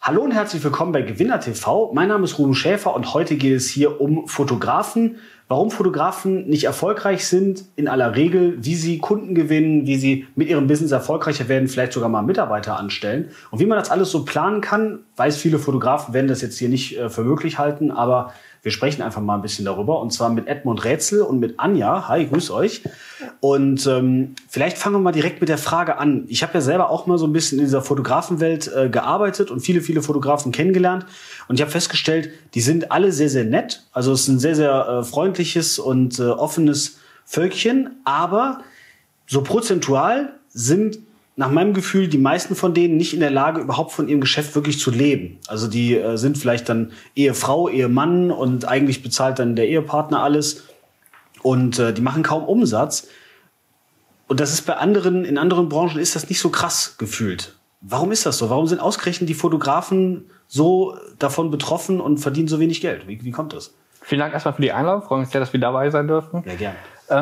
Hallo und herzlich willkommen bei Gewinner TV. Mein Name ist Ruben Schäfer und heute geht es hier um Fotografen. Warum Fotografen nicht erfolgreich sind in aller Regel, wie sie Kunden gewinnen, wie sie mit ihrem Business erfolgreicher werden, vielleicht sogar mal Mitarbeiter anstellen. Und wie man das alles so planen kann, weiß, viele Fotografen werden das jetzt hier nicht für möglich halten, aber wir sprechen einfach mal ein bisschen darüber, und zwar mit Edmund Rätsel und mit Anja. Hi, grüß euch. Und vielleicht fangen wir mal direkt mit der Frage an. Ich habe ja selber auch mal so ein bisschen in dieser Fotografenwelt gearbeitet und viele Fotografen kennengelernt. Und ich habe festgestellt, die sind alle sehr, sehr nett. Also es ist ein sehr, sehr freundliches und offenes Völkchen. Aber so prozentual sind nach meinem Gefühl die meisten von denen nicht in der Lage, überhaupt von ihrem Geschäft wirklich zu leben. Also die sind vielleicht dann Ehefrau, Ehemann und eigentlich bezahlt dann der Ehepartner alles. Und die machen kaum Umsatz. Und das ist bei anderen, in anderen Branchen ist das nicht so krass gefühlt. Warum ist das so? Warum sind ausgerechnet die Fotografen so davon betroffen und verdienen so wenig Geld? Wie kommt das? Vielen Dank erstmal für die Einladung. Freue mich sehr, dass wir dabei sein dürfen. Ja, gerne.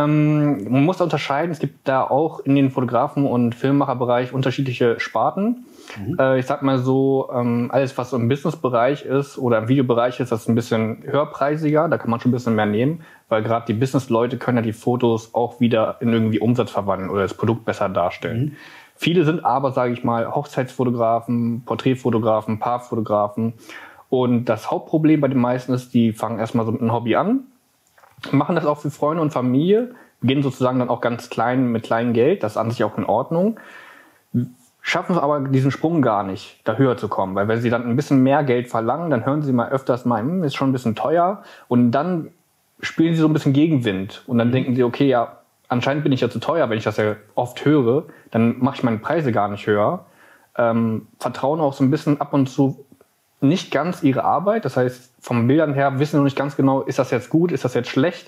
Man muss da unterscheiden. Es gibt da auch in den Fotografen- und Filmemacherbereich unterschiedliche Sparten. Ich sag mal so, alles, was so im Businessbereich ist oder im Videobereich ist, das ist ein bisschen höherpreisiger. Da kann man schon ein bisschen mehr nehmen, weil gerade die Businessleute können ja die Fotos auch wieder in irgendwie Umsatz verwandeln oder das Produkt besser darstellen. Viele sind aber, sage ich mal, Hochzeitsfotografen, Porträtfotografen, Paarfotografen. Und das Hauptproblem bei den meisten ist, die fangen erstmal so mit einem Hobby an, machen das auch für Freunde und Familie, beginnen sozusagen dann auch ganz klein mit kleinem Geld, das ist an sich auch in Ordnung, schaffen es aber diesen Sprung gar nicht, da höher zu kommen, weil wenn sie dann ein bisschen mehr Geld verlangen, dann hören sie mal öfters mal, ist schon ein bisschen teuer, und dann spielen sie so ein bisschen Gegenwind und dann denken sie, okay, ja, anscheinend bin ich ja zu teuer, wenn ich das ja oft höre, dann mache ich meine Preise gar nicht höher, vertrauen auch so ein bisschen ab und zu nicht ganz ihre Arbeit, das heißt, vom Bildern her wissen sie noch nicht ganz genau, ist das jetzt gut, ist das jetzt schlecht,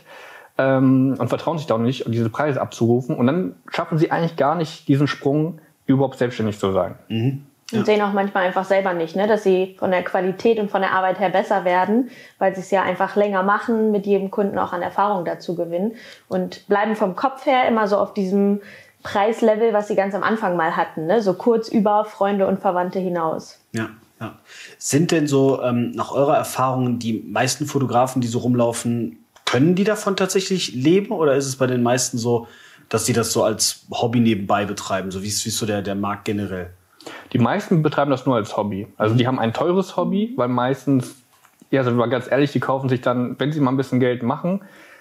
und vertrauen sich da auch nicht, diese Preise abzurufen, und dann schaffen sie eigentlich gar nicht diesen Sprung, überhaupt selbstständig zu sein. Und sehen auch manchmal einfach selber nicht, ne, dass sie von der Qualität und von der Arbeit her besser werden, weil sie es ja einfach länger machen, mit jedem Kunden auch an Erfahrung dazu gewinnen und bleiben vom Kopf her immer so auf diesem Preislevel, was sie ganz am Anfang mal hatten, ne, so kurz über Freunde und Verwandte hinaus. Ja. Ja. Sind denn so nach eurer Erfahrung die meisten Fotografen, die so rumlaufen, können die davon tatsächlich leben, oder ist es bei den meisten so, dass die das so als Hobby nebenbei betreiben? So wie ist so der Markt generell? Die meisten betreiben das nur als Hobby. Also die haben ein teures Hobby, weil meistens, ja, sind wir ganz ehrlich, die kaufen sich dann, wenn sie mal ein bisschen Geld machen,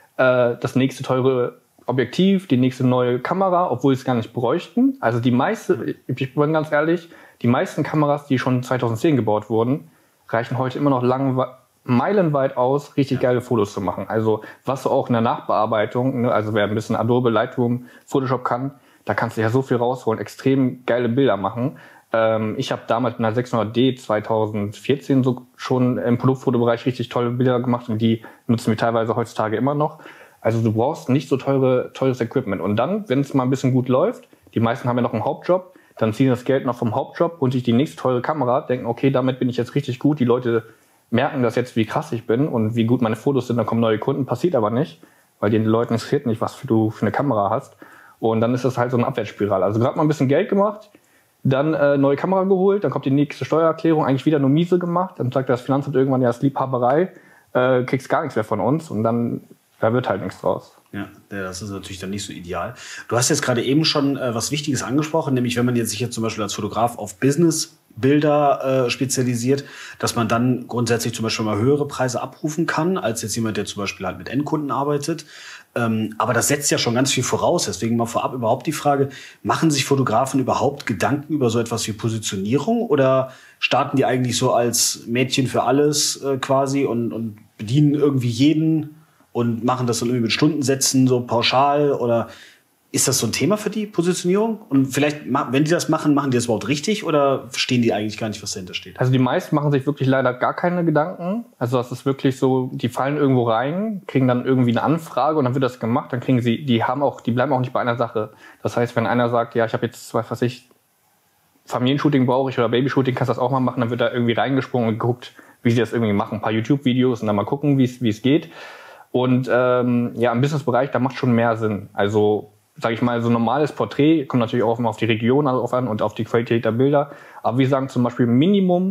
das nächste teure Objektiv, die nächste neue Kamera, obwohl sie es gar nicht bräuchten. Also die meiste, ich bin ganz ehrlich, die meisten Kameras, die schon 2010 gebaut wurden, reichen heute immer noch meilenweit aus, richtig geile Fotos zu machen. Also was du auch in der Nachbearbeitung, ne, also wer ein bisschen Adobe, Lightroom, Photoshop kann, da kannst du ja so viel rausholen, extrem geile Bilder machen. Ich habe damals mit einer 600D 2014 so schon im Produktfotobereich richtig tolle Bilder gemacht, und die nutzen wir teilweise heutzutage immer noch. Also du brauchst nicht so teures Equipment. Und dann, wenn es mal ein bisschen gut läuft, die meisten haben ja noch einen Hauptjob, dann ziehen das Geld noch vom Hauptjob und sich die nächste teure Kamera, denken, okay, damit bin ich jetzt richtig gut. Die Leute merken das jetzt, wie krass ich bin und wie gut meine Fotos sind. Dann kommen neue Kunden, passiert aber nicht, weil den Leuten interessiert nicht, was du für eine Kamera hast. Und dann ist das halt so eine Abwärtsspirale. Also gerade mal ein bisschen Geld gemacht, dann neue Kamera geholt, dann kommt die nächste Steuererklärung, eigentlich wieder nur miese gemacht. Dann sagt das Finanzamt irgendwann, ja, das ist Liebhaberei, kriegst gar nichts mehr von uns, und dann da wird halt nichts draus. Ja, das ist natürlich dann nicht so ideal. Du hast jetzt gerade eben schon was Wichtiges angesprochen, nämlich wenn man sich jetzt zum Beispiel als Fotograf auf Businessbilder spezialisiert, dass man dann grundsätzlich zum Beispiel mal höhere Preise abrufen kann, als jetzt jemand, der zum Beispiel halt mit Endkunden arbeitet. Aber das setzt ja schon ganz viel voraus. Deswegen mal vorab überhaupt die Frage, machen sich Fotografen überhaupt Gedanken über so etwas wie Positionierung, oder starten die eigentlich so als Mädchen für alles quasi und bedienen irgendwie jeden und machen das dann irgendwie mit Stundensätzen so pauschal, oder ist das so ein Thema für die Positionierung? Und vielleicht, wenn die das machen, machen die das überhaupt richtig, oder verstehen die eigentlich gar nicht, was dahinter steht? Also die meisten machen sich wirklich leider gar keine Gedanken. Also das ist wirklich so, die fallen irgendwo rein, kriegen dann irgendwie eine Anfrage und dann wird das gemacht, dann kriegen sie, die bleiben auch nicht bei einer Sache. Das heißt, wenn einer sagt, ja, ich habe jetzt, was weiß ich, Familienshooting brauche ich oder Babyshooting, kannst du das auch mal machen, dann wird da irgendwie reingesprungen und geguckt, wie sie das irgendwie machen. Ein paar YouTube-Videos und dann mal gucken, wie es geht. Und ja, im Businessbereich, da macht schon mehr Sinn. Also sage ich mal, so ein normales Porträt kommt natürlich auch immer auf die Region an und auf die Qualität der Bilder. Aber wir sagen zum Beispiel Minimum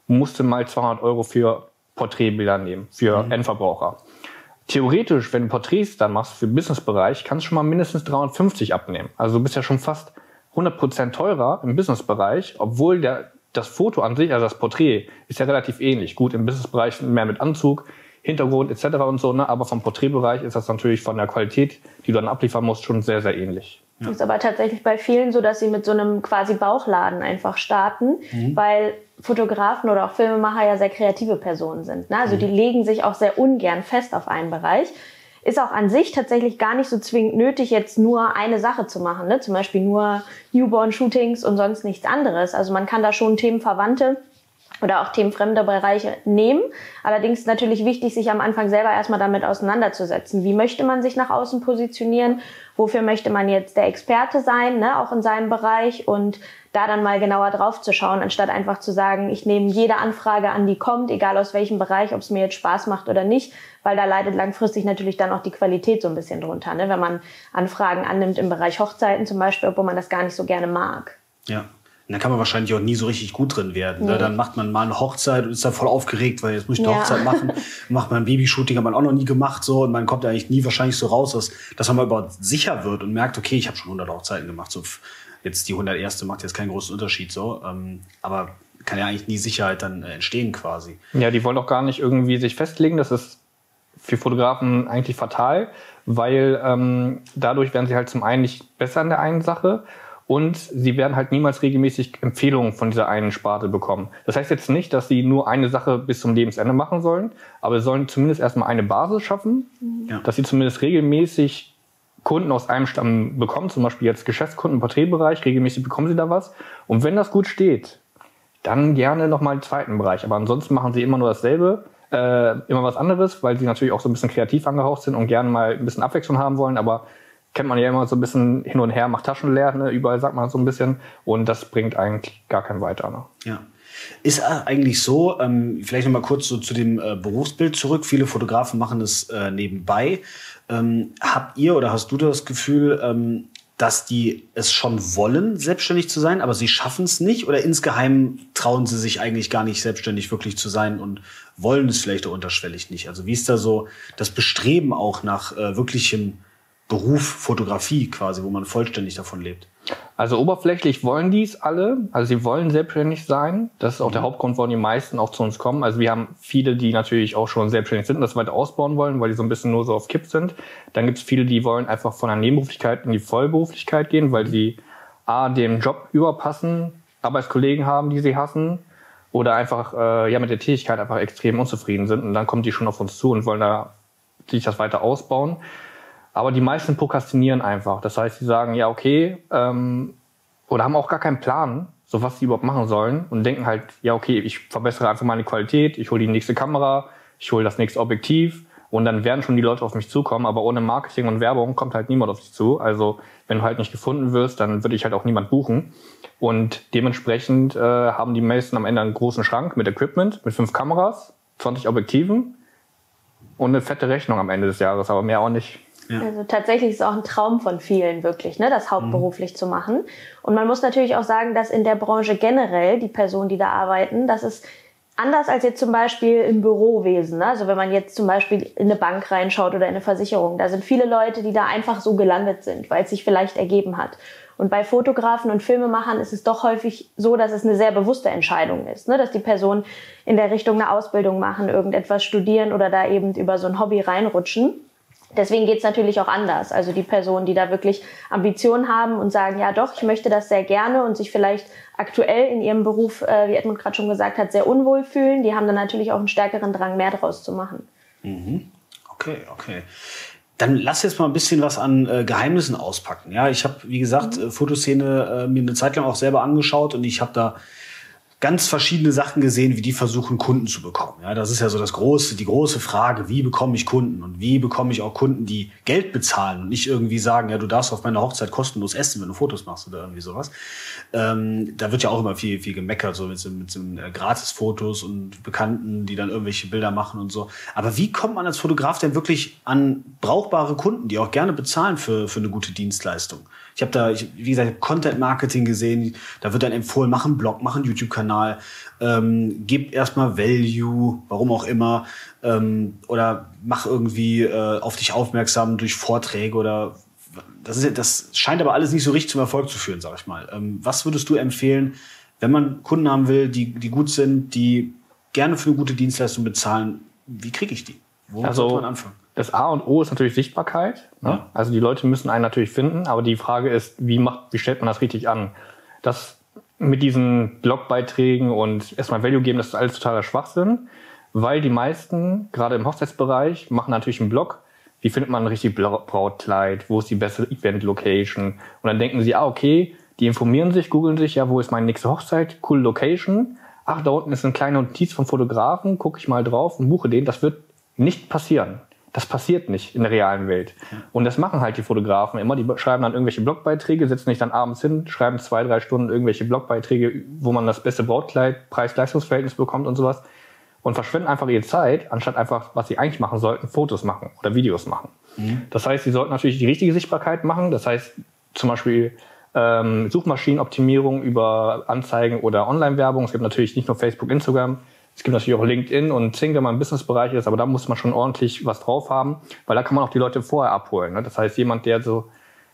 musste mal 200 € für Porträtbilder nehmen, für Endverbraucher. Theoretisch, wenn du Porträts dann machst für den Businessbereich, kannst du schon mal mindestens 350 abnehmen. Also du bist ja schon fast 100% teurer im Businessbereich, obwohl das Foto an sich, also das Porträt, ist ja relativ ähnlich. Gut, im Businessbereich mehr mit Anzug, Hintergrund etc. und so, ne? Aber vom Porträtbereich ist das natürlich von der Qualität, die du dann abliefern musst, schon sehr, sehr ähnlich. Ja. Ist aber tatsächlich bei vielen so, dass sie mit so einem quasi Bauchladen einfach starten, weil Fotografen oder auch Filmemacher ja sehr kreative Personen sind. Ne? Also die legen sich auch sehr ungern fest auf einen Bereich. Ist auch an sich tatsächlich gar nicht so zwingend nötig, jetzt nur eine Sache zu machen. Ne? Zum Beispiel nur Newborn-Shootings und sonst nichts anderes. Also man kann da schon themenverwandte oder auch themenfremde Bereiche nehmen. Allerdings ist natürlich wichtig, sich am Anfang selber erstmal damit auseinanderzusetzen. Wie möchte man sich nach außen positionieren? Wofür möchte man jetzt der Experte sein, ne? Auch in seinem Bereich, und da dann mal genauer drauf zu schauen, anstatt einfach zu sagen, ich nehme jede Anfrage an, die kommt, egal aus welchem Bereich, ob es mir jetzt Spaß macht oder nicht, weil da leidet langfristig natürlich dann auch die Qualität so ein bisschen drunter, ne? Wenn man Anfragen annimmt im Bereich Hochzeiten zum Beispiel, obwohl man das gar nicht so gerne mag. Ja. Und da kann man wahrscheinlich auch nie so richtig gut drin werden. Nee. Dann macht man mal eine Hochzeit und ist dann voll aufgeregt, weil jetzt muss ich eine Hochzeit machen. Macht man ein Babyshooting, hat man auch noch nie gemacht, so. Und man kommt eigentlich nie wahrscheinlich so raus, dass man mal überhaupt sicher wird und merkt, okay, ich habe schon 100 Hochzeiten gemacht. So, jetzt die 101. macht jetzt keinen großen Unterschied, so. Aber kann ja eigentlich nie Sicherheit dann entstehen quasi. Ja, die wollen auch gar nicht irgendwie sich festlegen. Das ist für Fotografen eigentlich fatal, weil dadurch werden sie halt zum einen nicht besser in der einen Sache. Und sie werden halt niemals regelmäßig Empfehlungen von dieser einen Sparte bekommen. Das heißt jetzt nicht, dass sie nur eine Sache bis zum Lebensende machen sollen, aber sie sollen zumindest erstmal eine Basis schaffen, dass sie zumindest regelmäßig Kunden aus einem Stamm bekommen, zum Beispiel jetzt Geschäftskunden im Porträtbereich, regelmäßig bekommen sie da was. Und wenn das gut steht, dann gerne nochmal einen zweiten Bereich. Aber ansonsten machen sie immer nur dasselbe, immer was anderes, weil sie natürlich auch so ein bisschen kreativ angehaucht sind und gerne mal ein bisschen Abwechslung haben wollen, aber kennt man ja immer so ein bisschen hin und her, macht Taschen leer, ne? Überall sagt man so ein bisschen. Und das bringt eigentlich gar keinen weiter. Ne? Ja. Ist eigentlich so, vielleicht nochmal kurz so zu dem Berufsbild zurück. Viele Fotografen machen das nebenbei. Habt ihr oder hast du das Gefühl, dass die es schon wollen, selbstständig zu sein, aber sie schaffen es nicht? Oder insgeheim trauen sie sich eigentlich gar nicht, selbstständig wirklich zu sein und wollen es vielleicht auch unterschwellig nicht? Also wie ist da so das Bestreben auch nach wirklichem Beruf Fotografie quasi, wo man vollständig davon lebt? Also oberflächlich wollen die es alle. Also sie wollen selbstständig sein. Das ist auch der Hauptgrund, warum die meisten auch zu uns kommen. Also wir haben viele, die natürlich auch schon selbstständig sind und das weiter ausbauen wollen, weil die so ein bisschen nur so auf Kipp sind. Dann gibt es viele, die wollen einfach von der Nebenberuflichkeit in die Vollberuflichkeit gehen, weil sie dem Job überpassen, Arbeitskollegen haben, die sie hassen, oder einfach mit der Tätigkeit einfach extrem unzufrieden sind. Und dann kommen die schon auf uns zu und wollen da sich das weiter ausbauen. Aber die meisten prokrastinieren einfach. Das heißt, sie sagen, ja, okay, oder haben auch gar keinen Plan, so was sie überhaupt machen sollen und denken halt, ja, okay, ich verbessere einfach meine Qualität, ich hole die nächste Kamera, ich hole das nächste Objektiv und dann werden schon die Leute auf mich zukommen, aber ohne Marketing und Werbung kommt halt niemand auf dich zu. Also wenn du halt nicht gefunden wirst, dann würde ich halt auch niemand buchen. Und dementsprechend haben die meisten am Ende einen großen Schrank mit Equipment, mit 5 Kameras, 20 Objektiven und eine fette Rechnung am Ende des Jahres, aber mehr auch nicht. Ja. Also tatsächlich ist es auch ein Traum von vielen wirklich, ne, das hauptberuflich zu machen. Und man muss natürlich auch sagen, dass in der Branche generell die Personen, die da arbeiten, das ist anders als jetzt zum Beispiel im Bürowesen. Ne? Also wenn man jetzt zum Beispiel in eine Bank reinschaut oder in eine Versicherung, da sind viele Leute, die da einfach so gelandet sind, weil es sich vielleicht ergeben hat. Und bei Fotografen und Filmemachern ist es doch häufig so, dass es eine sehr bewusste Entscheidung ist, ne? Dass die Personen in der Richtung eine Ausbildung machen, irgendetwas studieren oder da eben über so ein Hobby reinrutschen. Deswegen geht's natürlich auch anders. Also die Personen, die da wirklich Ambitionen haben und sagen, ja doch, ich möchte das sehr gerne und sich vielleicht aktuell in ihrem Beruf, wie Edmund gerade schon gesagt hat, sehr unwohl fühlen, die haben dann natürlich auch einen stärkeren Drang, mehr draus zu machen. Okay. Dann lass jetzt mal ein bisschen was an Geheimnissen auspacken. Ja, ich habe, wie gesagt, Fotoszene mir eine Zeit lang auch selber angeschaut und ich habe da ganz verschiedene Sachen gesehen, wie die versuchen, Kunden zu bekommen. Ja, das ist ja so die große Frage, wie bekomme ich Kunden und wie bekomme ich auch Kunden, die Geld bezahlen und nicht irgendwie sagen, ja, du darfst auf meiner Hochzeit kostenlos essen, wenn du Fotos machst oder irgendwie sowas. Da wird ja auch immer viel gemeckert, so mit so Gratis-Fotos und Bekannten, die dann irgendwelche Bilder machen und so. Aber wie kommt man als Fotograf denn wirklich an brauchbare Kunden, die auch gerne bezahlen für eine gute Dienstleistung? Ich habe da, wie gesagt, Content-Marketing gesehen. Da wird dann empfohlen, mach einen Blog, mach einen YouTube-Kanal, gib erstmal Value, warum auch immer, oder mach irgendwie auf dich aufmerksam durch Vorträge oder das scheint aber alles nicht so richtig zum Erfolg zu führen, sag ich mal. Was würdest du empfehlen, wenn man Kunden haben will, die gut sind, die gerne für eine gute Dienstleistung bezahlen? Wie kriege ich die? Wo sollte man anfangen? Das A und O ist natürlich Sichtbarkeit. Ne? Ja. Also die Leute müssen einen natürlich finden, aber die Frage ist, wie stellt man das richtig an? Das mit diesen Blogbeiträgen und erstmal Value geben, das ist alles totaler Schwachsinn, weil die meisten, gerade im Hochzeitsbereich, machen natürlich einen Blog. Wie findet man ein richtig Brautkleid? Wo ist die beste Event-Location? Und dann denken sie, okay, die informieren sich, googeln sich, ja, wo ist meine nächste Hochzeit? Cool Location. Ach, da unten ist eine kleine Notiz vom Fotografen, gucke ich mal drauf und buche den. Das wird nicht passieren. Das passiert nicht in der realen Welt. Und das machen halt die Fotografen immer. Die schreiben dann irgendwelche Blogbeiträge, setzen sich dann abends hin, schreiben 2-3 Stunden irgendwelche Blogbeiträge, wo man das beste Brautkleid, Preis-Leistungs-Verhältnis bekommt und sowas. Und verschwenden einfach ihre Zeit, anstatt einfach, was sie eigentlich machen sollten, Fotos machen oder Videos machen. Das heißt, sie sollten natürlich die richtige Sichtbarkeit machen. Das heißt, zum Beispiel Suchmaschinenoptimierung über Anzeigen oder Online-Werbung. Es gibt natürlich nicht nur Facebook, Instagram. Es gibt natürlich auch LinkedIn und Xing, wenn man im Businessbereich ist, aber da muss man schon ordentlich was drauf haben, weil da kann man auch die Leute vorher abholen. Ne? Das heißt, jemand, der so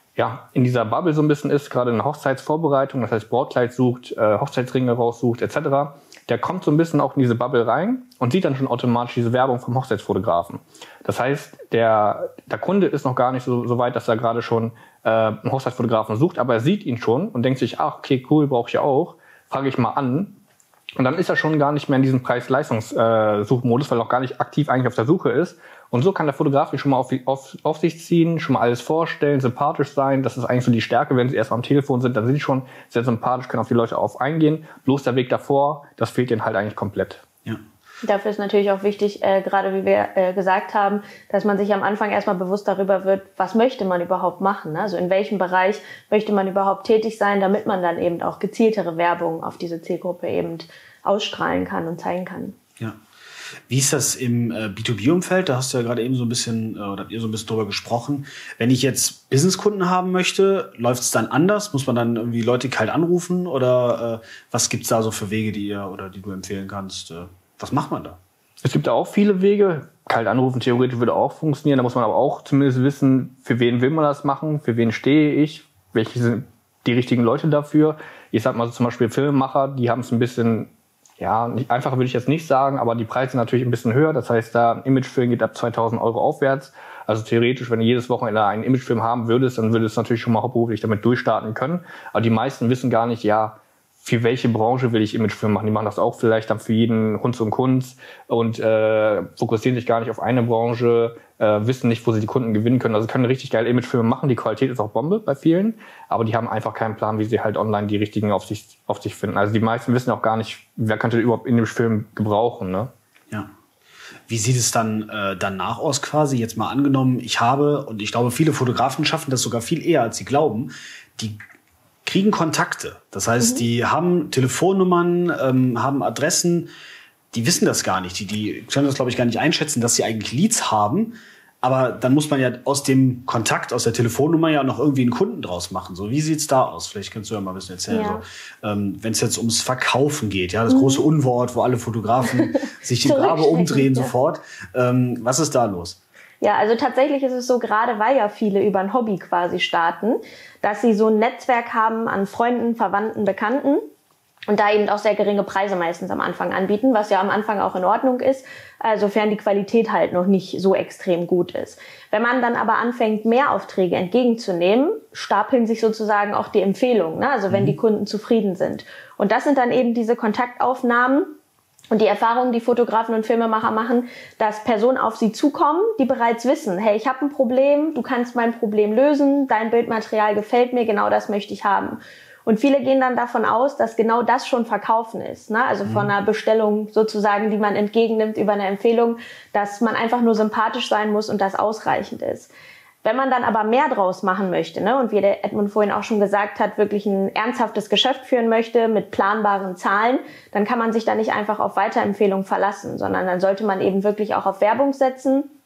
in dieser Bubble so ein bisschen ist, gerade in der Hochzeitsvorbereitung, das heißt Brautkleid sucht, Hochzeitsringe raussucht etc., der kommt so ein bisschen auch in diese Bubble rein und sieht dann schon automatisch diese Werbung vom Hochzeitsfotografen. Das heißt, der Kunde ist noch gar nicht so weit, dass er gerade schon einen Hochzeitsfotografen sucht, aber er sieht ihn schon und denkt sich, ach, okay, cool, brauche ich ja auch, frage ich mal an. Und dann ist er schon gar nicht mehr in diesem Preis-Leistungs-Suchmodus, weil er auch gar nicht aktiv eigentlich auf der Suche ist. Und so kann der Fotograf schon mal auf sich ziehen, schon mal alles vorstellen, sympathisch sein. Das ist eigentlich so die Stärke, wenn sie erst mal am Telefon sind, dann sind sie schon sehr sympathisch, können auf die Leute eingehen. Bloß der Weg davor, das fehlt ihnen halt eigentlich komplett. Ja. Dafür ist natürlich auch wichtig, gerade wie wir gesagt haben, dass man sich am Anfang erstmal bewusst darüber wird, was möchte man überhaupt machen. Also in welchem Bereich möchte man überhaupt tätig sein, damit man dann eben auch gezieltere Werbung auf diese Zielgruppe eben ausstrahlen kann und zeigen kann. Ja. Wie ist das im B2B-Umfeld? Da hast du ja gerade eben so ein bisschen, oder habt ihr so ein bisschen drüber gesprochen. Wenn ich jetzt Businesskunden haben möchte, läuft es dann anders? Muss man dann irgendwie Leute kalt anrufen? Oder was gibt's da so für Wege, die du empfehlen kannst? Was macht man da? Es gibt da auch viele Wege. Kalt anrufen theoretisch würde auch funktionieren. Da muss man aber auch zumindest wissen, für wen will man das machen, für wen stehe ich, welche sind die richtigen Leute dafür. Ich sag mal so zum Beispiel Filmemacher, die haben es ein bisschen, nicht einfacher würde ich jetzt nicht sagen, aber die Preise sind natürlich ein bisschen höher. Das heißt, da ein Imagefilm geht ab 2.000 € aufwärts. Also theoretisch, wenn du jedes Wochenende einen Imagefilm haben würdest, dann würdest du natürlich schon mal hauptberuflich damit durchstarten können. Aber die meisten wissen gar nicht, für welche Branche will ich Imagefilm machen. Die machen das auch vielleicht dann für jeden Hunz und Kunz und fokussieren sich gar nicht auf eine Branche, wissen nicht, wo sie die Kunden gewinnen können. Also können richtig geile Imagefilme machen. Die Qualität ist auch Bombe bei vielen, aber die haben einfach keinen Plan, wie sie halt online die richtigen auf sich finden. Also die meisten wissen auch gar nicht, wer könnte überhaupt Imagefilm gebrauchen. Ne? Ja. Wie sieht es dann danach aus quasi? Jetzt mal angenommen, ich glaube, viele Fotografen schaffen das sogar viel eher, als sie glauben. Die kriegen Kontakte. Das heißt, die haben Telefonnummern, haben Adressen. Die wissen das gar nicht. Die können das, glaube ich, gar nicht einschätzen, dass sie eigentlich Leads haben. Aber dann muss man ja aus dem Kontakt, aus der Telefonnummer ja noch irgendwie einen Kunden draus machen. So, wie sieht's da aus? Vielleicht kannst du ja mal ein bisschen erzählen. Ja. So, wenn es jetzt ums Verkaufen geht, das große Unwort, wo alle Fotografen sich im Grabe umdrehen sofort. Was ist da los? Ja, also tatsächlich ist es so, gerade weil ja viele über ein Hobby quasi starten, dass sie so ein Netzwerk haben an Freunden, Verwandten, Bekannten und da eben auch sehr geringe Preise meistens am Anfang anbieten, was ja am Anfang auch in Ordnung ist, sofern die Qualität halt noch nicht so extrem gut ist. Wenn man dann aber anfängt, mehr Aufträge entgegenzunehmen, stapeln sich sozusagen auch die Empfehlungen, ne? Also wenn die Kunden zufrieden sind. Und das sind dann eben diese Kontaktaufnahmen, und die Erfahrungen, die Fotografen und Filmemacher machen, dass Personen auf sie zukommen, die bereits wissen, hey, ich habe ein Problem, du kannst mein Problem lösen, dein Bildmaterial gefällt mir, genau das möchte ich haben. Und viele gehen dann davon aus, dass genau das schon Verkaufen ist, ne? Also von einer Bestellung sozusagen, die man entgegennimmt über eine Empfehlung, dass man einfach nur sympathisch sein muss und das ausreichend ist. Wenn man dann aber mehr draus machen möchte, ne, und wie der Edmund vorhin auch schon gesagt hat, wirklich ein ernsthaftes Geschäft führen möchte mit planbaren Zahlen, dann kann man sich da nicht einfach auf Weiterempfehlungen verlassen, sondern dann sollte man eben wirklich auch auf Werbung setzen,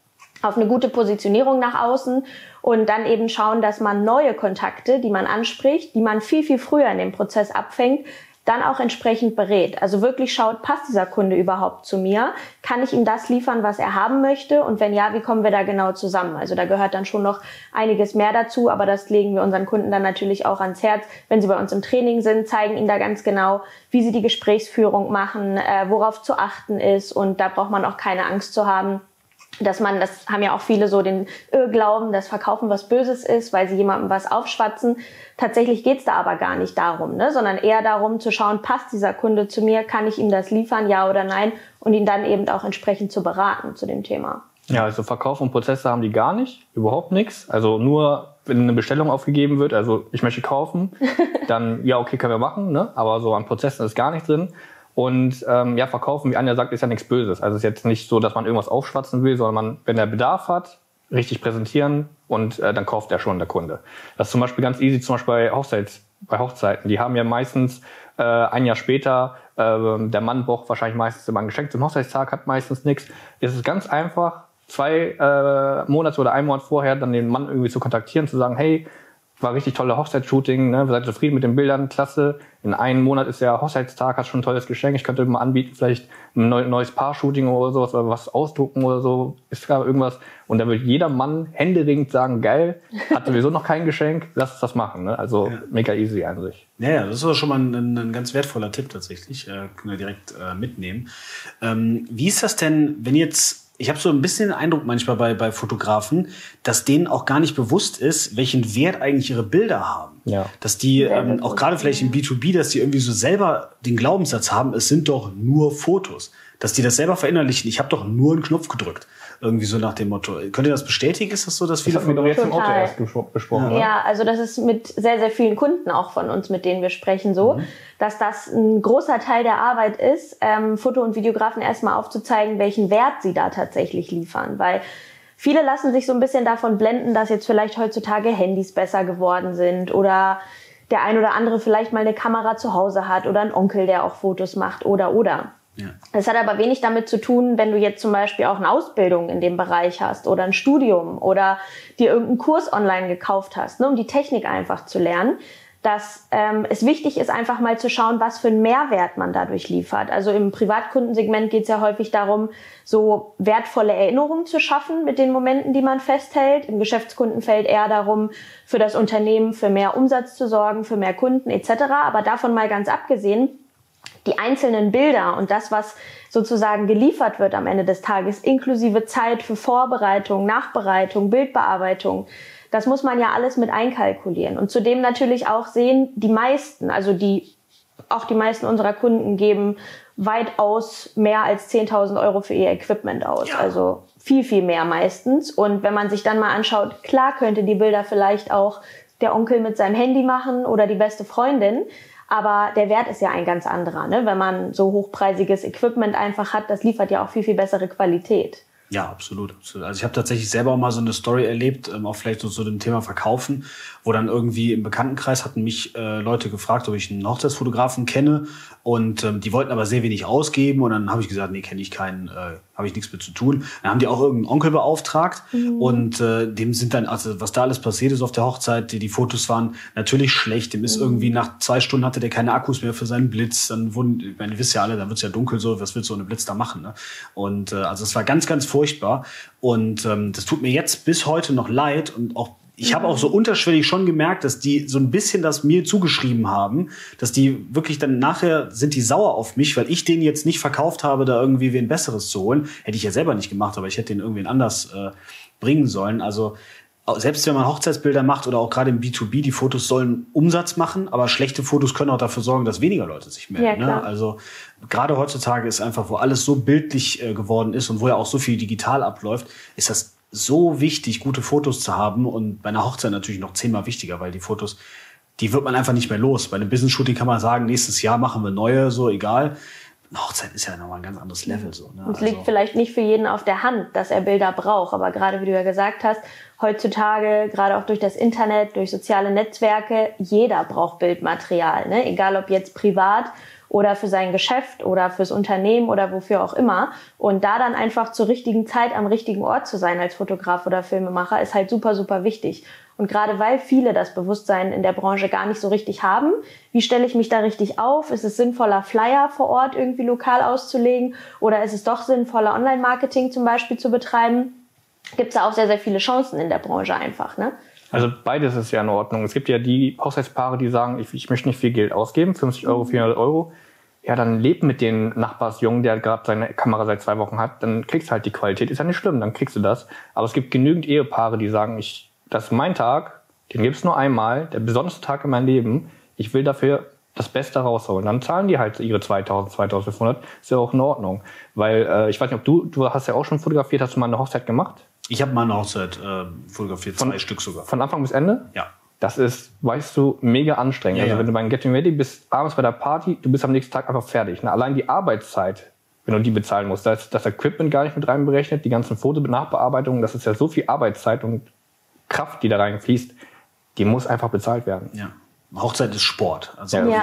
auf eine gute Positionierung nach außen und dann eben schauen, dass man neue Kontakte, die man anspricht, die man viel, viel früher in dem Prozess abfängt, dann auch entsprechend berät. Also wirklich schaut, passt dieser Kunde überhaupt zu mir? Kann ich ihm das liefern, was er haben möchte? Und wenn ja, wie kommen wir da genau zusammen? Also da gehört dann schon noch einiges mehr dazu, aber das legen wir unseren Kunden dann natürlich auch ans Herz, wenn sie bei uns im Training sind, zeigen ihnen da ganz genau, wie sie die Gesprächsführung machen, worauf zu achten ist, und da braucht man auch keine Angst zu haben, dass man, das haben ja auch viele so den Irrglauben, dass Verkaufen was Böses ist, weil sie jemandem was aufschwatzen. Tatsächlich geht's da aber gar nicht darum, ne? Sondern eher darum zu schauen, passt dieser Kunde zu mir, kann ich ihm das liefern, ja oder nein, und ihn dann eben auch entsprechend zu beraten zu dem Thema. Ja, also Verkauf und Prozesse haben die gar nicht, überhaupt nichts. Also nur, wenn eine Bestellung aufgegeben wird, also ich möchte kaufen, dann ja, okay, können wir machen, ne? Aber so an Prozessen ist gar nichts drin. Und ja, verkaufen, wie Anja sagt, ist ja nichts Böses. Also es ist jetzt nicht so, dass man irgendwas aufschwatzen will, sondern wenn er Bedarf hat, richtig präsentieren und dann kauft er schon, der Kunde. Das ist zum Beispiel ganz easy, zum Beispiel bei Hochzeiten. Die haben ja meistens ein Jahr später, der Mann braucht wahrscheinlich meistens immer ein Geschenk zum Hochzeitstag, hat meistens nichts. Es ist ganz einfach, 2 Monate oder 1 Monat vorher dann den Mann irgendwie zu kontaktieren, zu sagen, hey, war richtig tolle Hochzeitsshooting, ne? Wir seid zufrieden mit den Bildern, klasse. In 1 Monat ist ja Hochzeitstag, hast schon ein tolles Geschenk. Ich könnte mal anbieten, vielleicht ein neues Paar-Shooting oder sowas, oder was ausdrucken oder so, ist klar irgendwas. Und da wird jeder Mann händeringend sagen, geil, hat sowieso noch kein Geschenk, lass uns das machen. Ne? Also mega easy an sich. Ja, das ist schon mal ein ganz wertvoller Tipp tatsächlich. Können wir direkt mitnehmen. Wie ist das denn, wenn jetzt... Ich habe so ein bisschen den Eindruck manchmal bei Fotografen, dass denen auch gar nicht bewusst ist, welchen Wert eigentlich ihre Bilder haben. Ja. Dass die, auch gerade vielleicht im B2B, dass die irgendwie so selber den Glaubenssatz haben, es sind doch nur Fotos. Dass die das selber verinnerlichen, ich habe doch nur einen Knopf gedrückt. Irgendwie so nach dem Motto. Könnt ihr das bestätigen? Ist das so, dass viele... Das haben wir doch jetzt im Auto Total. erst besprochen. Ja. Ja, also das ist mit sehr, sehr vielen Kunden auch von uns, mit denen wir sprechen, so, dass das ein großer Teil der Arbeit ist, Foto- und Videografen erstmal aufzuzeigen, welchen Wert sie da tatsächlich liefern. Weil viele lassen sich so ein bisschen davon blenden, dass jetzt vielleicht heutzutage Handys besser geworden sind oder der ein oder andere vielleicht mal eine Kamera zu Hause hat oder ein Onkel, der auch Fotos macht oder. Ja. Das hat aber wenig damit zu tun, wenn du jetzt zum Beispiel auch eine Ausbildung in dem Bereich hast oder ein Studium oder dir irgendeinen Kurs online gekauft hast, ne, um die Technik einfach zu lernen, dass es wichtig ist, einfach mal zu schauen, was für einen Mehrwert man dadurch liefert. Also im Privatkundensegment geht es ja häufig darum, so wertvolle Erinnerungen zu schaffen mit den Momenten, die man festhält. Im Geschäftskundenfeld eher darum, für das Unternehmen für mehr Umsatz zu sorgen, für mehr Kunden etc. Aber davon mal ganz abgesehen, die einzelnen Bilder und das, was sozusagen geliefert wird am Ende des Tages, inklusive Zeit für Vorbereitung, Nachbereitung, Bildbearbeitung, das muss man ja alles mit einkalkulieren. Und zudem natürlich auch sehen, die meisten unserer Kunden geben weitaus mehr als 10.000 Euro für ihr Equipment aus. Ja. Also viel, viel mehr meistens. Und wenn man sich dann mal anschaut, klar könnte die Bilder vielleicht auch der Onkel mit seinem Handy machen oder die beste Freundin. Aber der Wert ist ja ein ganz anderer, ne? Wenn man so hochpreisiges Equipment einfach hat, das liefert ja auch viel, viel bessere Qualität. Ja, absolut, absolut. Also ich habe tatsächlich selber auch mal so eine Story erlebt, auch vielleicht so dem Thema Verkaufen, wo dann irgendwie im Bekanntenkreis hatten mich Leute gefragt, ob ich einen Hochzeitsfotografen kenne, und die wollten aber sehr wenig ausgeben, und dann habe ich gesagt, nee, kenne ich keinen, habe ich nichts mit zu tun. Dann haben die auch irgendeinen Onkel beauftragt, und dem sind dann, also was da alles passiert ist auf der Hochzeit, die Fotos waren natürlich schlecht, dem ist irgendwie nach 2 Stunden hatte der keine Akkus mehr für seinen Blitz, dann wurden, ich meine, ihr wisst ja alle, dann wird's ja dunkel so, was willst du ohne Blitz da machen, ne? Und also es war ganz, ganz furchtbar, und das tut mir jetzt bis heute noch leid, und auch ich habe auch so unterschwellig schon gemerkt, dass die so ein bisschen das mir zugeschrieben haben, dass die wirklich dann nachher sind die sauer auf mich, weil ich denen jetzt nicht verkauft habe, da irgendwie wen Besseres zu holen. Hätte ich ja selber nicht gemacht, aber ich hätte den irgendwen anders bringen sollen. Also selbst wenn man Hochzeitsbilder macht oder auch gerade im B2B, die Fotos sollen Umsatz machen, aber schlechte Fotos können auch dafür sorgen, dass weniger Leute sich melden. Ja, ne? Also gerade heutzutage ist einfach, wo alles so bildlich geworden ist und wo ja auch so viel digital abläuft, ist das so wichtig, gute Fotos zu haben, und bei einer Hochzeit natürlich noch 10-mal wichtiger, weil die Fotos, die wird man einfach nicht mehr los. Bei einem Business-Shooting kann man sagen, nächstes Jahr machen wir neue, so egal. Eine Hochzeit ist ja nochmal ein ganz anderes Level. So, ne? Es liegt vielleicht nicht für jeden auf der Hand, dass er Bilder braucht, aber gerade wie du ja gesagt hast, heutzutage, gerade auch durch das Internet, durch soziale Netzwerke, jeder braucht Bildmaterial, ne? Egal ob jetzt privat oder für sein Geschäft oder fürs Unternehmen oder wofür auch immer. Und da dann einfach zur richtigen Zeit am richtigen Ort zu sein als Fotograf oder Filmemacher ist halt super, super wichtig. Und gerade weil viele das Bewusstsein in der Branche gar nicht so richtig haben, wie stelle ich mich da richtig auf? Ist es sinnvoller, Flyer vor Ort irgendwie lokal auszulegen? Oder ist es doch sinnvoller, Online-Marketing zum Beispiel zu betreiben? Gibt es da auch sehr, sehr viele Chancen in der Branche einfach, ne? Also beides ist ja in Ordnung. Es gibt ja die Hochzeitspaare, die sagen, ich möchte nicht viel Geld ausgeben, 50 Euro, 400 Euro. Ja, dann lebt mit den Nachbarsjungen, der gerade seine Kamera seit 2 Wochen hat, dann kriegst du halt die Qualität. Ist ja nicht schlimm, dann kriegst du das. Aber es gibt genügend Ehepaare, die sagen, das ist mein Tag, den gibt's nur einmal, der besonderste Tag in meinem Leben. Ich will dafür das Beste rausholen. Dann zahlen die halt ihre 2.000, 2.500. Ist ja auch in Ordnung. Weil, ich weiß nicht, ob du hast ja auch schon fotografiert, hast du mal eine Hochzeit gemacht? Ich habe mal eine Hochzeit fotografiert, 2 Stück sogar. Von Anfang bis Ende? Ja. Das ist, weißt du, mega anstrengend. Ja, also ja. wenn du beim Getting Ready bist, abends bei der Party, du bist am nächsten Tag einfach fertig. Ne? Allein die Arbeitszeit, wenn du die bezahlen musst, da ist das Equipment gar nicht mit reinberechnet, die ganzen Foto-Nachbearbeitungen, das ist ja so viel Arbeitszeit und Kraft, die da reinfließt, die muss einfach bezahlt werden. Ja. Hochzeit ist Sport. Also Ja.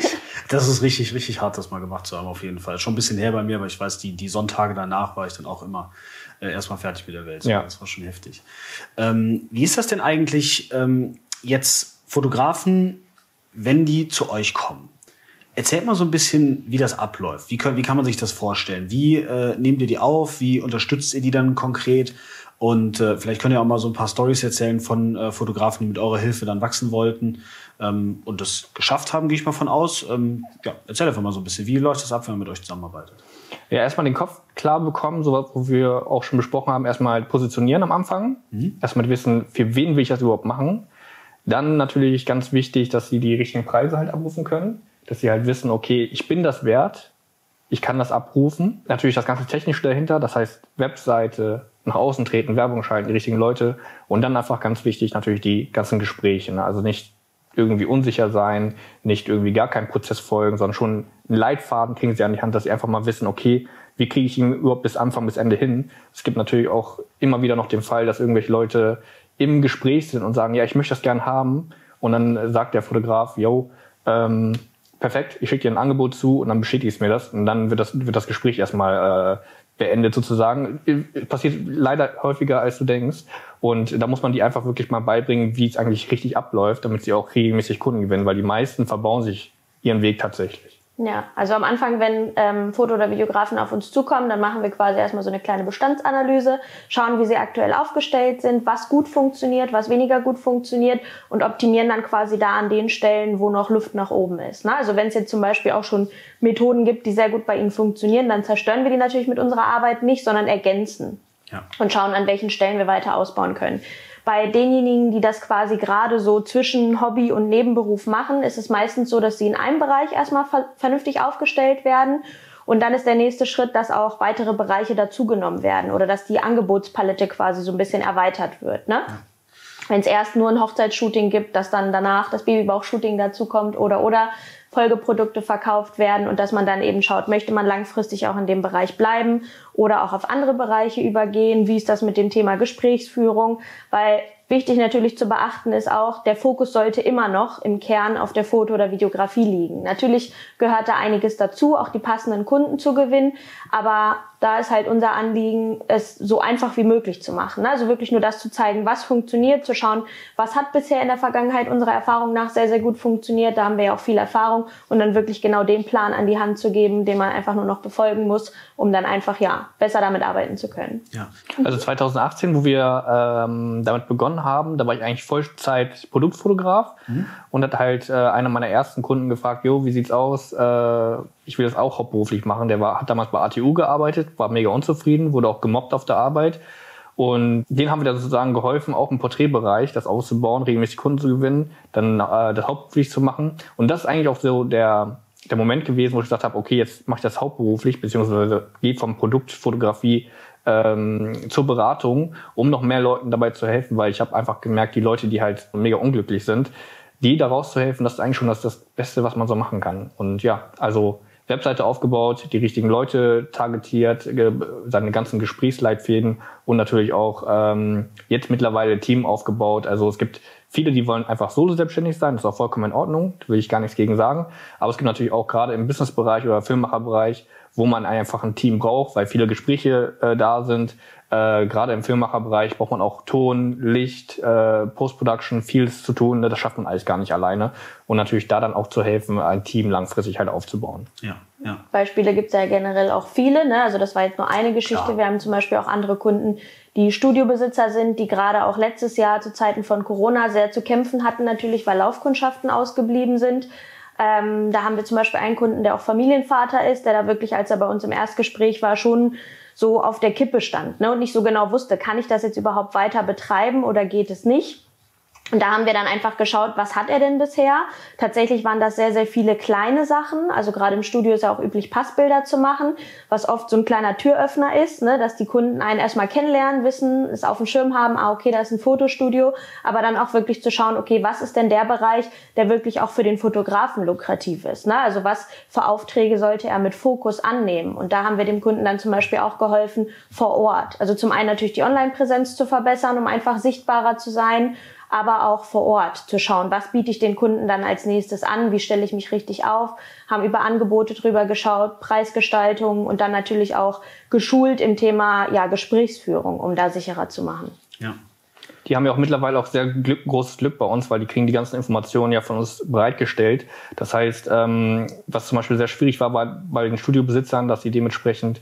das ist richtig, richtig hart, das mal gemacht zu haben, auf jeden Fall. Schon ein bisschen her bei mir, aber ich weiß, die Sonntage danach war ich dann auch immer erstmal fertig mit der Welt. Ja. Das war schon heftig. Wie ist das denn eigentlich jetzt Fotografen, wenn die zu euch kommen? Erzählt mal so ein bisschen, wie das abläuft. Wie kann man sich das vorstellen? Wie nehmt ihr die auf? Wie unterstützt ihr die dann konkret? Und vielleicht könnt ihr auch mal so ein paar Storys erzählen von Fotografen, die mit eurer Hilfe dann wachsen wollten und das geschafft haben, gehe ich mal von aus. Ja, erzähl einfach mal so ein bisschen, wie läuft das ab, wenn man mit euch zusammenarbeitet? Ja, erstmal den Kopf klar bekommen, so was, wo wir auch schon besprochen haben, erstmal positionieren am Anfang. Erstmal wissen, für wen will ich das überhaupt machen. Dann natürlich ganz wichtig, dass sie die richtigen Preise halt abrufen können. Dass sie halt wissen, okay, ich bin das wert, ich kann das abrufen. Natürlich das ganze Technische dahinter, das heißt Webseite, nach außen treten, Werbung schalten, die richtigen Leute. Und dann einfach ganz wichtig natürlich die ganzen Gespräche. Ne? Also nicht irgendwie unsicher sein, nicht irgendwie gar keinen Prozess folgen, sondern schon einen Leitfaden kriegen sie an die Hand, dass sie einfach mal wissen, okay, wie kriege ich ihn überhaupt bis Anfang, bis Ende hin. Es gibt natürlich auch immer wieder noch den Fall, dass irgendwelche Leute im Gespräch sind und sagen, ja, ich möchte das gern haben. Und dann sagt der Fotograf, yo, perfekt, ich schicke dir ein Angebot zu und dann bestätigst du mir das. Und dann wird das Gespräch erstmal beendet sozusagen. Passiert leider häufiger, als du denkst. Und da muss man die einfach wirklich mal beibringen, wie es eigentlich richtig abläuft, damit sie auch regelmäßig Kunden gewinnen, weil die meisten verbauen sich ihren Weg tatsächlich. Ja, also am Anfang, wenn Foto- oder Videografen auf uns zukommen, dann machen wir quasi erstmal so eine kleine Bestandsanalyse, schauen, wie sie aktuell aufgestellt sind, was gut funktioniert, was weniger gut funktioniert und optimieren dann quasi da an den Stellen, wo noch Luft nach oben ist. Ne? Also wenn es jetzt zum Beispiel auch schon Methoden gibt, die sehr gut bei ihnen funktionieren, dann zerstören wir die natürlich mit unserer Arbeit nicht, sondern ergänzen und schauen, an welchen Stellen wir weiter ausbauen können. Bei denjenigen, die das quasi gerade so zwischen Hobby und Nebenberuf machen, ist es meistens so, dass sie in einem Bereich erstmal vernünftig aufgestellt werden. Und dann ist der nächste Schritt, dass auch weitere Bereiche dazugenommen werden oder dass die Angebotspalette quasi so ein bisschen erweitert wird. Ne? Ja. Wenn es erst nur ein Hochzeitsshooting gibt, dass dann danach das Babybauchshooting dazukommt oder Folgeprodukte verkauft werden und dass man dann eben schaut, möchte man langfristig auch in dem Bereich bleiben oder auch auf andere Bereiche übergehen. Wie ist das mit dem Thema Gesprächsführung? Weil wichtig natürlich zu beachten ist auch, der Fokus sollte immer noch im Kern auf der Foto- oder Videografie liegen. Natürlich gehört da einiges dazu, auch die passenden Kunden zu gewinnen, aber da ist halt unser Anliegen, es so einfach wie möglich zu machen. Also wirklich nur das zu zeigen, was funktioniert, zu schauen, was hat bisher in der Vergangenheit unserer Erfahrung nach sehr, sehr gut funktioniert. Da haben wir ja auch viel Erfahrung und dann wirklich genau den Plan an die Hand zu geben, den man einfach nur noch befolgen muss, um dann einfach besser damit arbeiten zu können. Ja. Also 2018, wo wir damit begonnen haben, da war ich eigentlich Vollzeit Produktfotograf und hat halt einer meiner ersten Kunden gefragt, jo, wie sieht's aus? Ich will das auch hauptberuflich machen. Der hat damals bei ATU gearbeitet, war mega unzufrieden, wurde auch gemobbt auf der Arbeit. Und denen haben wir da sozusagen geholfen, auch im Porträtbereich das auszubauen, regelmäßig Kunden zu gewinnen, dann das hauptberuflich zu machen. Und das ist eigentlich auch so der Moment gewesen, wo ich gesagt habe, okay, jetzt mache ich das hauptberuflich, beziehungsweise gehe vom Produktfotografie zur Beratung, um noch mehr Leuten dabei zu helfen, weil ich habe einfach gemerkt, die Leute, die halt mega unglücklich sind, die da rauszuhelfen, das ist eigentlich schon das Beste, was man so machen kann. Und ja, also Webseite aufgebaut, die richtigen Leute targetiert, seine ganzen Gesprächsleitfäden und natürlich auch jetzt mittlerweile Team aufgebaut. Also es gibt viele, die wollen einfach solo selbstständig sein, das ist auch vollkommen in Ordnung, da will ich gar nichts gegen sagen. Aber es gibt natürlich auch gerade im Businessbereich oder Filmemacherbereich, wo man einfach ein Team braucht, weil viele Gespräche da sind. Gerade im Filmemacherbereich braucht man auch Ton, Licht, Post-Production, vieles zu tun. Das schafft man alles gar nicht alleine. Und natürlich da dann auch zu helfen, ein Team langfristig halt aufzubauen. Ja, ja. Beispiele gibt es ja generell auch viele, ne? Also das war jetzt nur eine Geschichte. Klar. Wir haben zum Beispiel auch andere Kunden, die Studiobesitzer sind, die gerade auch letztes Jahr zu Zeiten von Corona sehr zu kämpfen hatten, natürlich, weil Laufkundschaften ausgeblieben sind. Da haben wir zum Beispiel einen Kunden, der auch Familienvater ist, der da wirklich, als er bei uns im Erstgespräch war, schon so auf der Kippe stand, ne, und nicht so genau wusste, kann ich das jetzt überhaupt weiter betreiben oder geht es nicht? Und da haben wir dann einfach geschaut, was hat er denn bisher? Tatsächlich waren das sehr, sehr viele kleine Sachen. Also gerade im Studio ist ja auch üblich, Passbilder zu machen, was oft so ein kleiner Türöffner ist, ne, dass die Kunden einen erstmal kennenlernen, wissen, es auf dem Schirm haben, okay, da ist ein Fotostudio, aber dann auch wirklich zu schauen, okay, was ist denn der Bereich, der wirklich auch für den Fotografen lukrativ ist, ne? Also was für Aufträge sollte er mit Fokus annehmen? Und da haben wir dem Kunden dann zum Beispiel auch geholfen vor Ort. Also zum einen natürlich die Online-Präsenz zu verbessern, um einfach sichtbarer zu sein, aber auch vor Ort zu schauen, was biete ich den Kunden dann als nächstes an, wie stelle ich mich richtig auf, haben über Angebote drüber geschaut, Preisgestaltung und dann natürlich auch geschult im Thema Gesprächsführung, um da sicherer zu machen. Ja. Die haben ja auch mittlerweile auch sehr großes Glück bei uns, weil die kriegen die ganzen Informationen ja von uns bereitgestellt. Das heißt, was zum Beispiel sehr schwierig war bei den Studiobesitzern, dass sie dementsprechend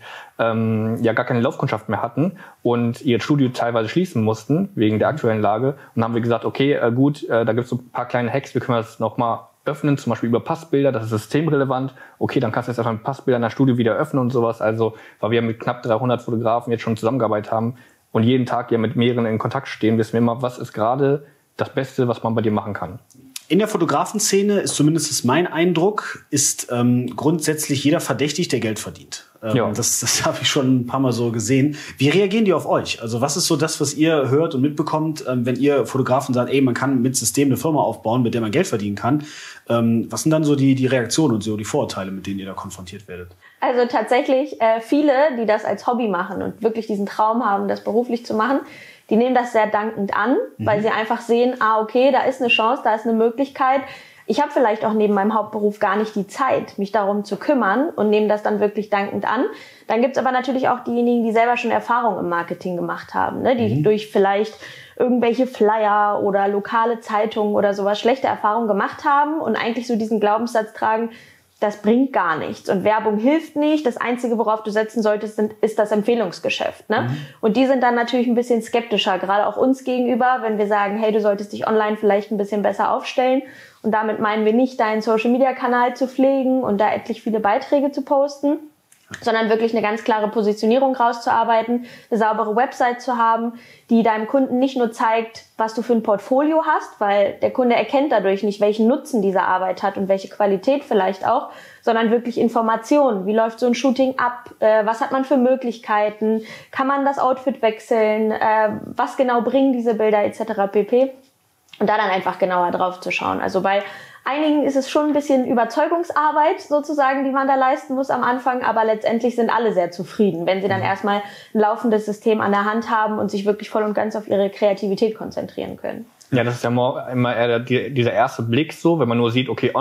gar keine Laufkundschaft mehr hatten und ihr Studio teilweise schließen mussten wegen der aktuellen Lage. Und dann haben wir gesagt, okay, gut, da gibt es so ein paar kleine Hacks, wir können das nochmal öffnen, zum Beispiel über Passbilder, das ist systemrelevant. Okay, dann kannst du jetzt einfach ein Passbilder in deinem Studio wieder öffnen und sowas. Also, weil wir mit knapp 300 Fotografen jetzt schon zusammengearbeitet haben, und jeden Tag ja mit mehreren in Kontakt stehen, wissen wir immer, was ist gerade das Beste, was man bei dir machen kann. In der Fotografenszene ist zumindest mein Eindruck, ist grundsätzlich jeder verdächtig, der Geld verdient. Das habe ich schon ein paar Mal so gesehen. Wie reagieren die auf euch? Also was ist so das, was ihr hört und mitbekommt, wenn ihr Fotografen sagt, ey, man kann mit System eine Firma aufbauen, mit der man Geld verdienen kann? Was sind dann so die Reaktionen und so die Vorurteile, mit denen ihr da konfrontiert werdet? Also tatsächlich viele, die das als Hobby machen und wirklich diesen Traum haben, das beruflich zu machen, die nehmen das sehr dankend an, weil sie einfach sehen, okay, da ist eine Chance, da ist eine Möglichkeit. Ich habe vielleicht auch neben meinem Hauptberuf gar nicht die Zeit, mich darum zu kümmern und nehmen das dann wirklich dankend an. Dann gibt's aber natürlich auch diejenigen, die selber schon Erfahrung im Marketing gemacht haben, ne? Die durch vielleicht irgendwelche Flyer oder lokale Zeitungen oder sowas schlechte Erfahrungen gemacht haben und eigentlich so diesen Glaubenssatz tragen, das bringt gar nichts und Werbung hilft nicht. Das Einzige, worauf du setzen solltest, ist das Empfehlungsgeschäft, ne? Und die sind dann natürlich ein bisschen skeptischer, gerade auch uns gegenüber, wenn wir sagen, hey, du solltest dich online vielleicht ein bisschen besser aufstellen. Und damit meinen wir nicht, deinen Social-Media-Kanal zu pflegen und da etlich viele Beiträge zu posten, sondern wirklich eine ganz klare Positionierung rauszuarbeiten, eine saubere Website zu haben, die deinem Kunden nicht nur zeigt, was du für ein Portfolio hast, weil der Kunde erkennt dadurch nicht, welchen Nutzen diese Arbeit hat und welche Qualität vielleicht auch, sondern wirklich Informationen. Wie läuft so ein Shooting ab? Was hat man für Möglichkeiten? Kann man das Outfit wechseln? Was genau bringen diese Bilder etc. pp. Und da dann einfach genauer drauf zu schauen. Also bei einigen ist es schon ein bisschen Überzeugungsarbeit sozusagen, die man da leisten muss am Anfang, aber letztendlich sind alle sehr zufrieden, wenn sie dann erstmal ein laufendes System an der Hand haben und sich wirklich voll und ganz auf ihre Kreativität konzentrieren können. Ja, das ist ja immer eher dieser erste Blick so, wenn man nur sieht, okay,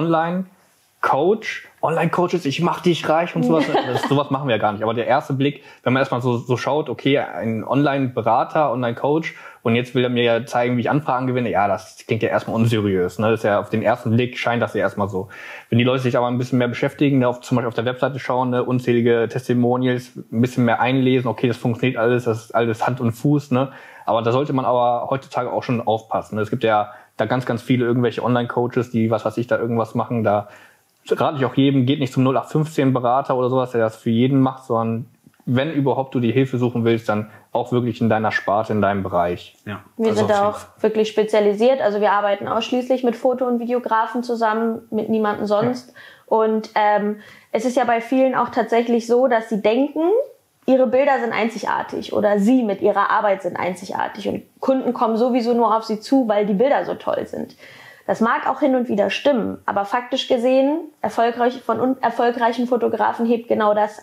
Online-Coaches, ich mach dich reich und sowas. Sowas machen wir ja gar nicht. Aber der erste Blick, wenn man erstmal so schaut, okay, ein Online-Berater, Online-Coach und jetzt will er mir ja zeigen, wie ich Anfragen gewinne, ja, das klingt ja erstmal unseriös. Ne? Das ist ja auf den ersten Blick scheint das ja erstmal so. Wenn die Leute sich aber ein bisschen mehr beschäftigen, zum Beispiel auf der Webseite schauen, unzählige Testimonials, ein bisschen mehr einlesen, okay, das funktioniert alles, das ist alles Hand und Fuß, ne? Aber da sollte man aber heutzutage auch schon aufpassen. Es gibt ja da ganz, ganz viele irgendwelche Online-Coaches, die, was weiß ich, da irgendwas machen, da rate ich auch jedem, geht nicht zum 0815 Berater oder sowas, der das für jeden macht, sondern wenn überhaupt du die Hilfe suchen willst, dann auch wirklich in deiner Sparte, in deinem Bereich. Ja, wir sind da auch wirklich spezialisiert. Also wir arbeiten ausschließlich mit Foto- und Videografen zusammen, mit niemandem sonst. Ja. Und es ist ja bei vielen auch tatsächlich so, dass sie denken, ihre Bilder sind einzigartig oder sie mit ihrer Arbeit sind einzigartig. Und Kunden kommen sowieso nur auf sie zu, weil die Bilder so toll sind. Das mag auch hin und wieder stimmen, aber faktisch gesehen, von erfolgreichen Fotografen hebt genau das ab.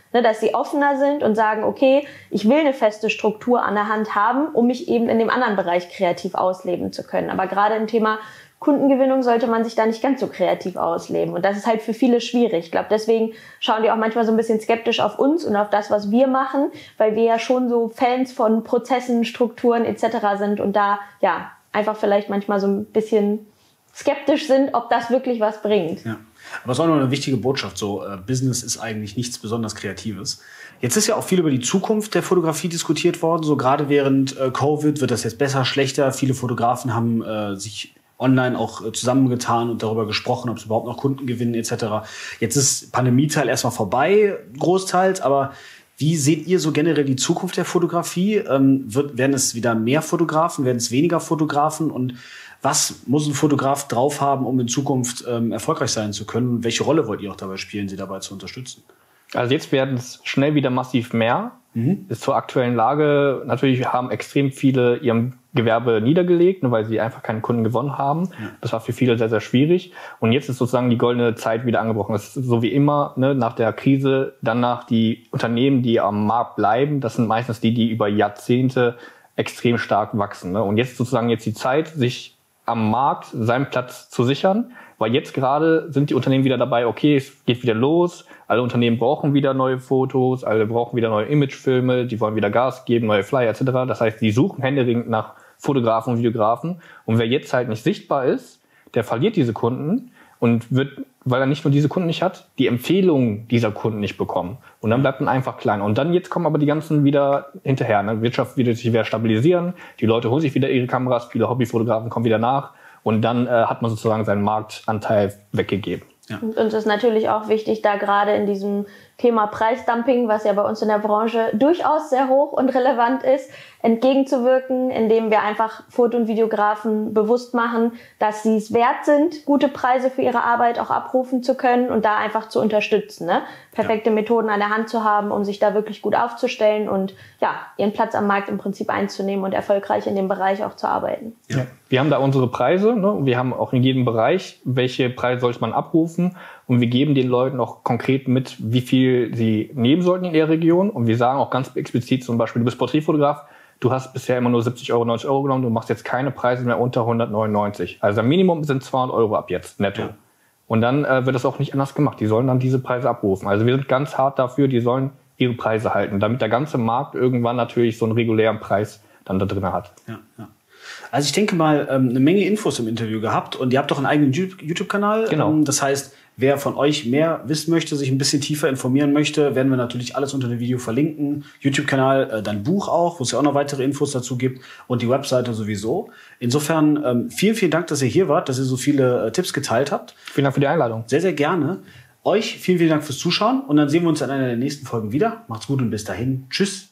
Ne, dass sie offener sind und sagen, okay, ich will eine feste Struktur an der Hand haben, um mich eben in dem anderen Bereich kreativ ausleben zu können. Aber gerade im Thema Kundengewinnung sollte man sich da nicht ganz so kreativ ausleben. Und das ist halt für viele schwierig. Ich glaube, deswegen schauen die auch manchmal so ein bisschen skeptisch auf uns und auf das, was wir machen, weil wir ja schon so Fans von Prozessen, Strukturen etc. sind und da ja einfach vielleicht manchmal so ein bisschen skeptisch sind, ob das wirklich was bringt. Ja. Aber es ist auch noch eine wichtige Botschaft, so Business ist eigentlich nichts besonders Kreatives. Jetzt ist ja auch viel über die Zukunft der Fotografie diskutiert worden, so gerade während Covid wird das jetzt besser, schlechter. Viele Fotografen haben sich online auch zusammengetan und darüber gesprochen, ob es überhaupt noch Kunden gewinnen etc. Jetzt ist Pandemieteil erstmal vorbei, großteils, aber wie seht ihr so generell die Zukunft der Fotografie? Werden es wieder mehr Fotografen, werden es weniger Fotografen und was muss ein Fotograf drauf haben, um in Zukunft erfolgreich sein zu können? Und welche Rolle wollt ihr auch dabei spielen, sie dabei zu unterstützen? Also jetzt werden es schnell wieder massiv mehr. Bis zur aktuellen Lage, natürlich haben extrem viele ihrem Gewerbe niedergelegt, weil sie einfach keinen Kunden gewonnen haben. Ja. Das war für viele sehr, sehr schwierig. Und jetzt ist sozusagen die goldene Zeit wieder angebrochen. Das ist so wie immer, ne, nach der Krise, danach die Unternehmen, die am Markt bleiben, das sind meistens die über Jahrzehnte extrem stark wachsen. Ne? Und jetzt sozusagen die Zeit, sich am Markt seinen Platz zu sichern, weil jetzt gerade sind die Unternehmen wieder dabei, okay, es geht wieder los, alle Unternehmen brauchen wieder neue Fotos, alle brauchen wieder neue Imagefilme, die wollen wieder Gas geben, neue Flyer etc. Das heißt, die suchen händeringend nach Fotografen und Videografen und wer jetzt halt nicht sichtbar ist, der verliert diese Kunden und wird, weil er nicht nur diese Kunden nicht hat, die Empfehlungen dieser Kunden nicht bekommen. Und dann bleibt man einfach klein. Und dann jetzt kommen aber die ganzen wieder hinterher. Ne? Wirtschaft wird sich wieder stabilisieren, die Leute holen sich wieder ihre Kameras, viele Hobbyfotografen kommen wieder nach und dann hat man sozusagen seinen Marktanteil weggegeben. Ja. Und uns ist natürlich auch wichtig, da gerade in diesem Thema Preisdumping, was ja bei uns in der Branche durchaus sehr hoch und relevant ist, entgegenzuwirken, indem wir einfach Foto- und Videografen bewusst machen, dass sie es wert sind, gute Preise für ihre Arbeit auch abrufen zu können und da einfach zu unterstützen. Ne? Perfekte Methoden an der Hand zu haben, um sich da wirklich gut aufzustellen und ja, ihren Platz am Markt im Prinzip einzunehmen und erfolgreich in dem Bereich auch zu arbeiten. Ja. Wir haben da unsere Preise, ne? Wir haben auch in jedem Bereich, welche Preise sollte man abrufen und wir geben den Leuten auch konkret mit, wie viel sie nehmen sollten in der Region und wir sagen auch ganz explizit zum Beispiel, du bist Porträtfotograf, du hast bisher immer nur 70 Euro, 90 Euro genommen, du machst jetzt keine Preise mehr unter 199. Also Minimum sind 200 Euro ab jetzt netto. Ja. Und dann wird das auch nicht anders gemacht. Die sollen dann diese Preise abrufen. Also wir sind ganz hart dafür, die sollen ihre Preise halten, damit der ganze Markt irgendwann natürlich so einen regulären Preis dann da drin hat. Ja, ja. Also ich denke mal, eine Menge Infos im Interview gehabt und ihr habt doch einen eigenen YouTube-Kanal. Genau. Das heißt, wer von euch mehr wissen möchte, sich ein bisschen tiefer informieren möchte, werden wir natürlich alles unter dem Video verlinken. YouTube-Kanal, dein Buch auch, wo es ja auch noch weitere Infos dazu gibt und die Webseite sowieso. Insofern vielen, vielen Dank, dass ihr hier wart, dass ihr so viele Tipps geteilt habt. Vielen Dank für die Einladung. Sehr, sehr gerne. Euch vielen, vielen Dank fürs Zuschauen und dann sehen wir uns in einer der nächsten Folgen wieder. Macht's gut und bis dahin. Tschüss.